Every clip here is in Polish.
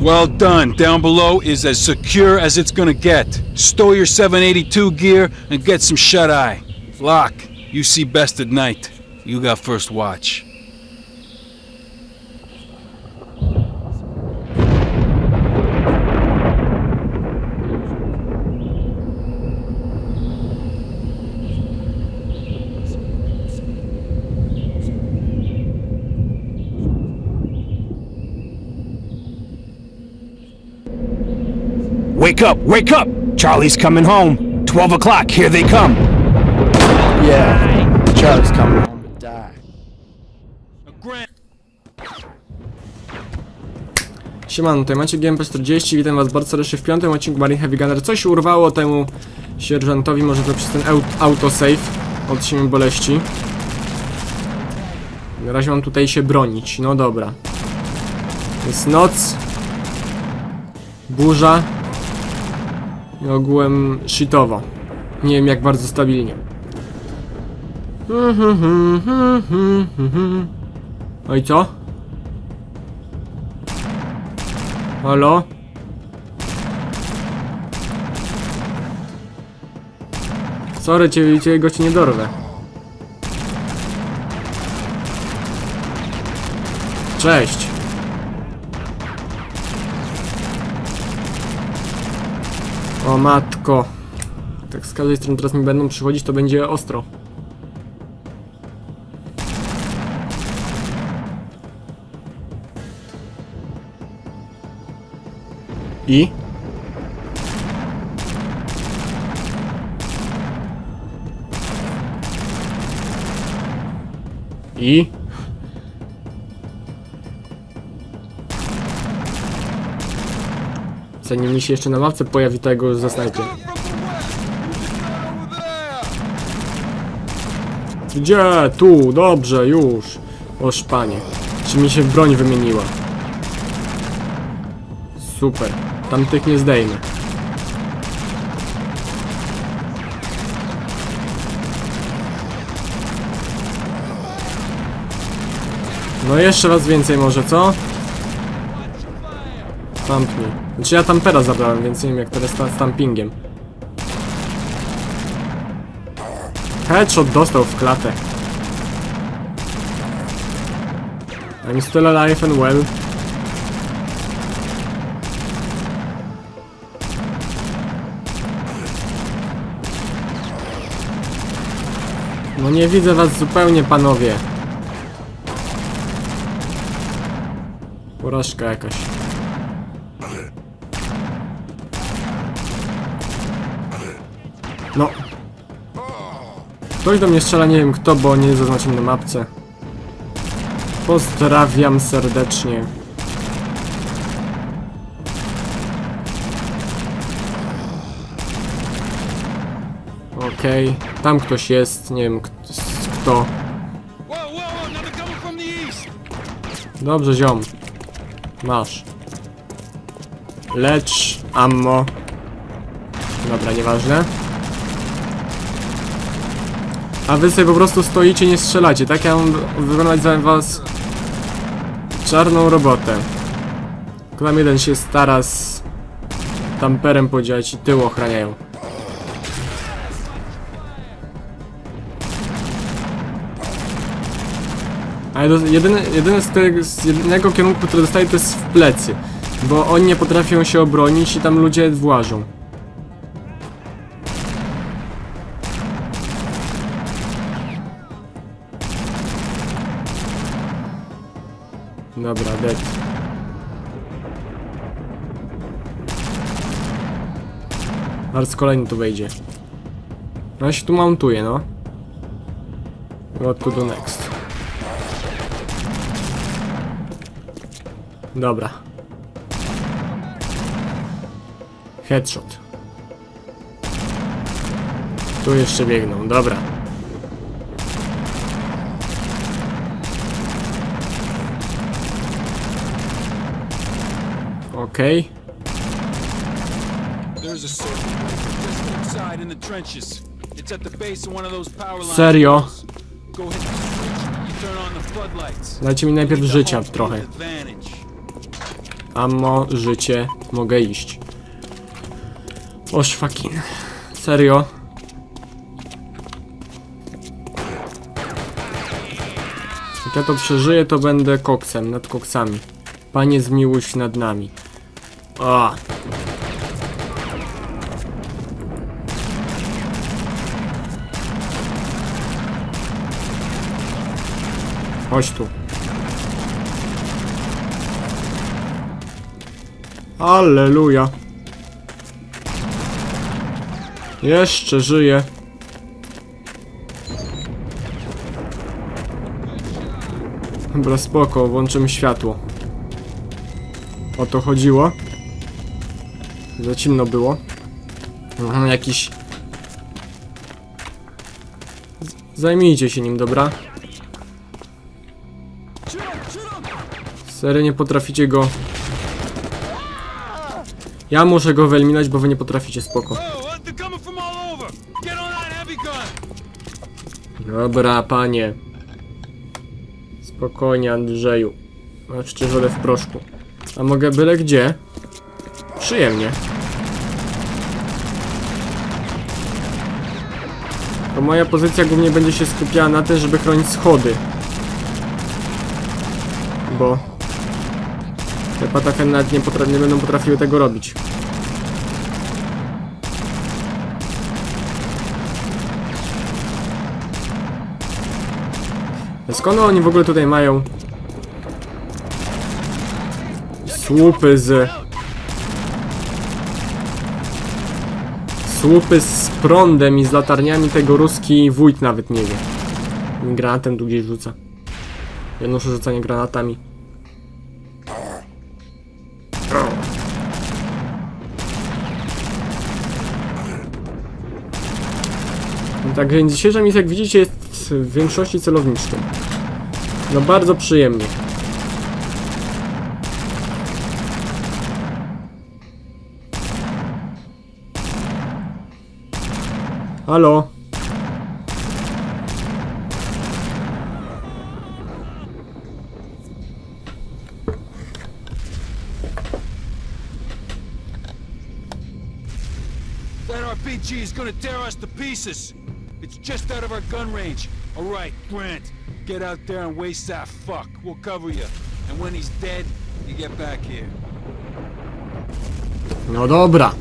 Well done. Down below is as secure as it's gonna get. Stow your 782 gear and get some shut-eye. Locke, you see best at night. You got first watch. Wake up! Wake up! Charlie's coming home! 12 o'clock, here they come! Yeah, Charlie's coming home to die. Siemano, tutaj macie GMP40, witam was bardzo serdecznie w 5. odcinku Marine Heavy Gunner. Coś urwało temu sierżantowi, może to przez ten autosave od siły boleści. Na razie mam tutaj się bronić, no dobra. Jest noc. Burza. I ogółem shitowo. Nie wiem jak bardzo stabilnie. No i co? Halo? Sorry, cię nie dorwę. Cześć. O matko. Tak z każdej strony teraz mi będą przychodzić, to będzie ostro. I? I? Zanim mi się jeszcze na mapce pojawi, to go zasnajpię. Gdzie? Tu, dobrze, już. O szpanie. Czy mi się broń wymieniła? Super. Tamtych nie zdejmę. No jeszcze raz więcej może, co? Stampnij. Znaczy ja tampera zabrałem, więc nie wiem jak teraz z stampingiem. Headshot dostał w klatę. I'm still alive and well. No nie widzę was zupełnie, panowie. Porażka jakaś. No. Ktoś do mnie strzela, nie wiem kto, bo nie zaznaczyłem na mapce. Pozdrawiam serdecznie. Okej, tam ktoś jest, nie wiem kto. Dobrze, ziom. Masz. Lecz, ammo. Dobra, nieważne. A wy sobie po prostu stoicie, nie strzelacie, tak? Ja mam wykonać za was czarną robotę. Tam jeden się stara z tamperem podziałać i tył ochraniają. Ale jedyne z jednego kierunku, który dostaje, to jest w plecy. Bo oni nie potrafią się obronić i tam ludzie włażą. Dobra, dead. Zaraz kolejny tu wejdzie. No ja się tu montuję, no. What to do next? Dobra. Headshot. Tu jeszcze biegną, dobra. Okej. Serio? Dajcie mi najpierw życia trochę. Ammo, życie, mogę iść. O szwakin. Serio? Jak ja to przeżyję, to będę koksem, nad koksami. Panie, zmiłuj się nad nami. O! Chodź tu. Alleluja. Jeszcze żyję. Dobra, spoko, włączymy światło. O to chodziło. Za ciemno było. Jakiś... Zajmijcie się nim, dobra? Serio, nie potraficie go... Ja muszę go wyeliminować, bo wy nie potraficie, spoko. Dobra, panie. Spokojnie, Andrzeju. Masz czyżole w proszku. A mogę byle gdzie? Przyjemnie. To moja pozycja głównie będzie się skupiała na tym, żeby chronić schody. Bo... te patafeny nawet nie będą potrafiły tego robić. Skąd oni w ogóle tutaj mają słupy z... słupy z prądem i z latarniami, tego ruski wójt nawet nie wie. Granatem tu gdzieś rzuca. Ja noszę rzucanie granatami. Tak więc dzisiejsza misja, jak widzicie, jest w większości celowniczą. No bardzo przyjemnie. Halo? That RPG is gonna tear us to pieces. It's just out of our gun range. All right, Grant, get out there and waste that fuck. We'll cover you. And when he's dead, you get back here. No dobra.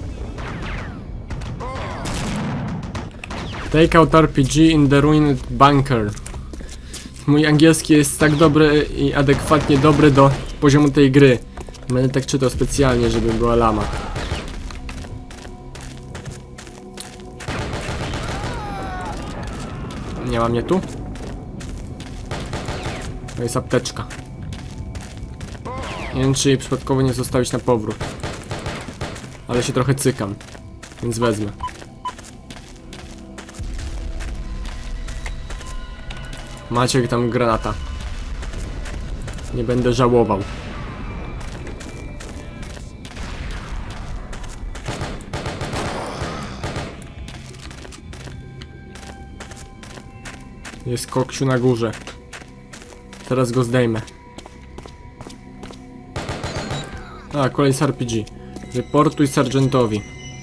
Take out RPG in the ruined bunker. Mój angielski jest tak dobry i adekwatnie dobry do poziomu tej gry. Będę tak czytał specjalnie, żeby była lama. Nie ma mnie tu? To jest apteczka. Nie wiem, czy jej przypadkowo nie zostawić na powrót. Ale się trochę cykam, więc wezmę. Macie tam granata. Nie będę żałował. Jest koksiu na górze. Teraz go zdejmę. A, kolej z RPG. Reportuj sergeantowi.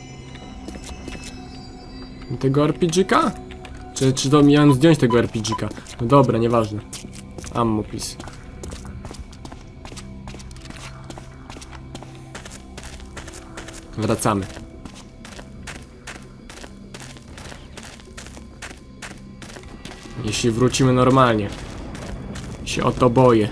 Tego RPG-ka? Czy to miałem zdjąć tego RPG-ka? No dobra, nieważne. Ammo, please. Wracamy. Jeśli wrócimy normalnie. Się o to boję.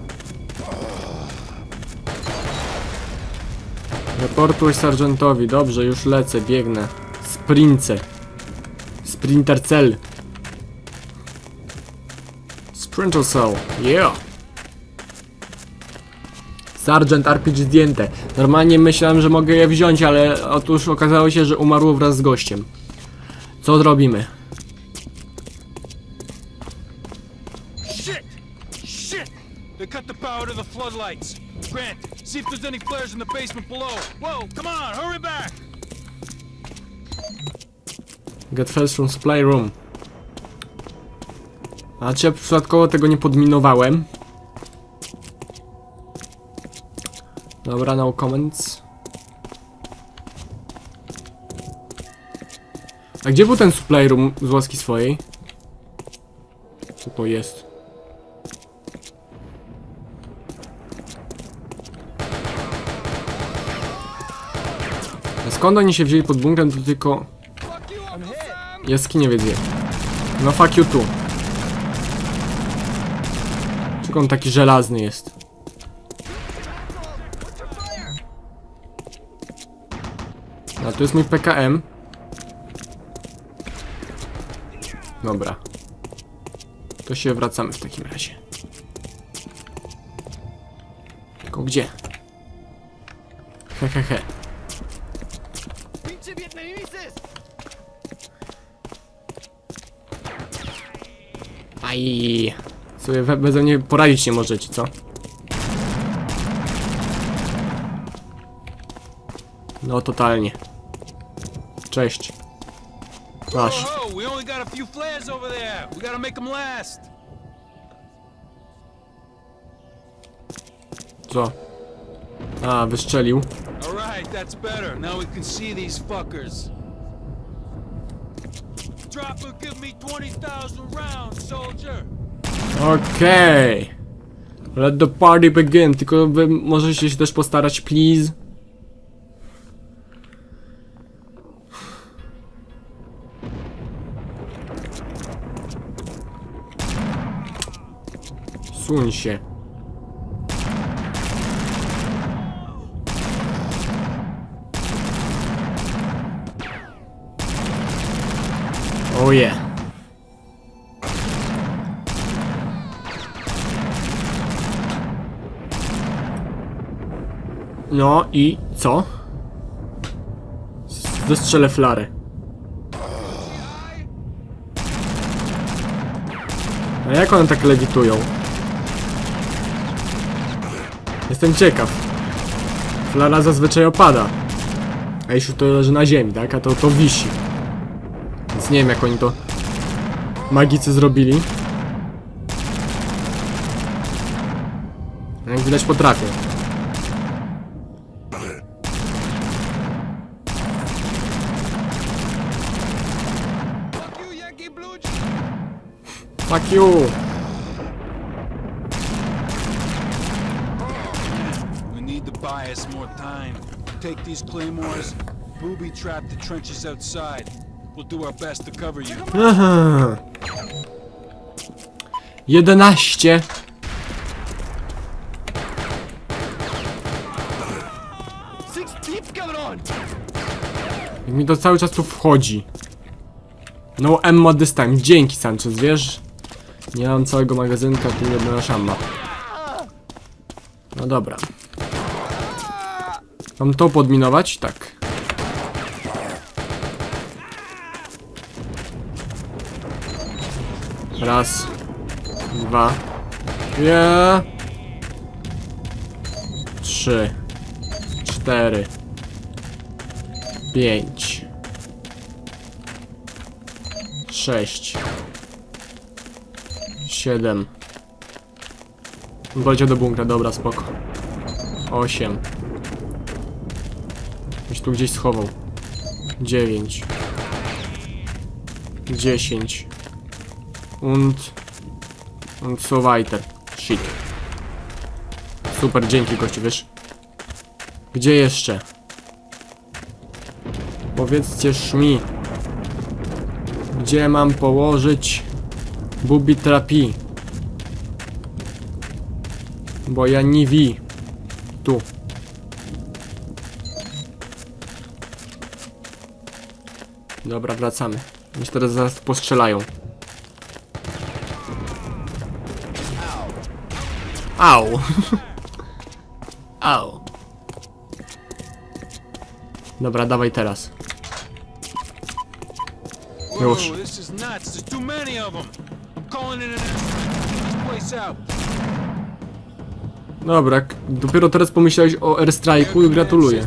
Reportuj sergeantowi. Dobrze, już lecę, biegnę. Sprince. Sprinter cell. Sprinter cell. Yeah. Sergeant RPG zdjęte. Normalnie myślałem, że mogę je wziąć, ale otóż okazało się, że umarło wraz z gościem. Co zrobimy? They cut the power to the floodlights. Grant, see if there's any flares in the basement below. Whoa, come on, hurry back! Get first from supply room. A czy ja przypadkowo tego nie podminowałem? Dobra, no comments. A gdzie był ten supply room z łaski swojej? Co to jest? A skąd oni się wzięli pod bunkrem, to tylko... Jaskinie wie. No fuck you tu. Czego on taki żelazny jest? A tu jest mój PKM. Dobra. To się wracamy w takim razie. Tylko gdzie? Hehehe. Aj. Sobie beze mnie poradzić nie możecie, co? No totalnie. Cześć. Masz. Oh, we only got a few flares over there. We gotta make them last. Co? A, wystrzelił. All right, that's better. Now we can see these fuckers. Drop will give me 20,000 rounds, soldier. Okej. Let the party begin. Tylko wy możecie się też postarać, please. Suń się. Oh yeah. No i co? Zestrzelę flary. A jak one tak lewitują? Jestem ciekaw. Flara zazwyczaj opada. A jeśli to leży na ziemi, tak? A to wisi. Więc nie wiem, jak oni to magicy zrobili. Jak widać, potrafię. Fuck you! We need to buy us more time. Take these claymores, booby trap the trenches outside. We'll do our best to cover you. Aha. 11. Jak mi to cały czas tu wchodzi. No ammo this time. Dzięki, Sanchez, wiesz? Nie mam całego magazynka, tu nie jedna szamba. No dobra. Mam to podminować? Tak. Raz. Dwa. Yeah. 3. 4. 5. 6. 7. Poleciał do bunkra, dobra, spoko. 8. Już tu gdzieś schował. 9. 10. Und so weiter. Shit. Super, dzięki gościu, wiesz. Gdzie jeszcze? Powiedzcie mi. Gdzie mam położyć booby trapi? Bo ja nie wi. Tu. Dobra, wracamy. Już teraz zaraz postrzelają. Au. Au. Dobra, dawaj teraz. Już. Whoa, this is nuts. There's too many of them. I'm calling it an airstrike. Place out. Dobra, dopiero teraz pomyślałeś o airstrike'u i gratuluję.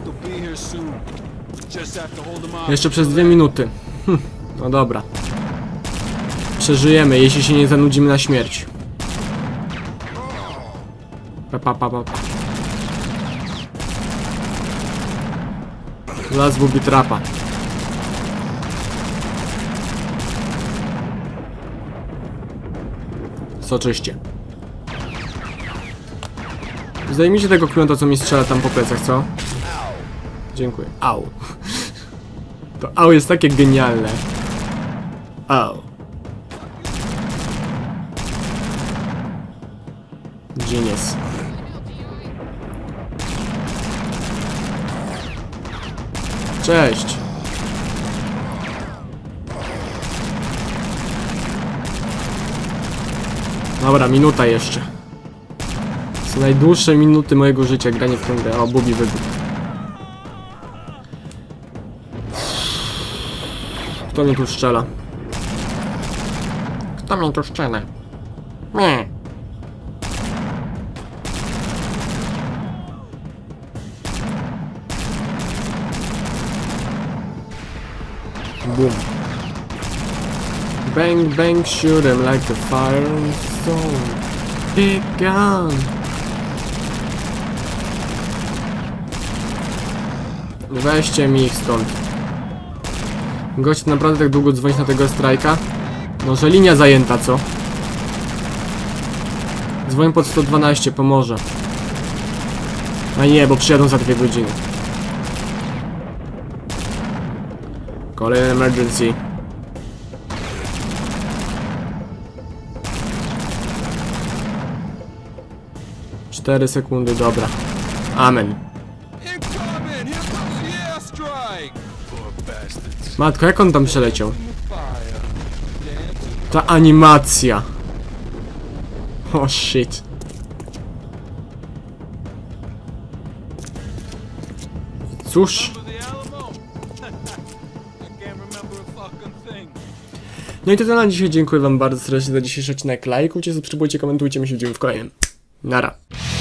Jeszcze przez 2 minuty. No dobra. Przeżyjemy, jeśli się nie zanudzimy na śmierć. Las Booby Trapa. Soczyście. Zdejmijcie tego klienta, co mi strzela tam po plecach, co? Dziękuję. Au. To au jest takie genialne. Au. Genius. Cześć. Dobra, minuta jeszcze. To najdłuższe minuty mojego życia granie w tę grę. O, Bubi wybuch. Kto mnie tu strzela? Kto mnie tu strzela? Nie. Boom. Bang bang shoot him like the fire and stone. Big gun. Weźcie mi ich stąd. Gość naprawdę tak długo dzwonić na tego strajka? No, że linia zajęta, co? Dzwoń pod 112, pomoże. A nie, bo przyjadą za 2 godziny. Kolejny emergency. Cztery sekundy, dobra. Amen. Matko, jak on tam przeleciał? Ta animacja. Oh shit. Cóż. No i to tyle na dzisiaj. Dziękuję wam bardzo serdecznie za dzisiejszy odcinek. Lajkujcie, subskrybujcie, komentujcie. My się widzimy w kolejnym. Nara.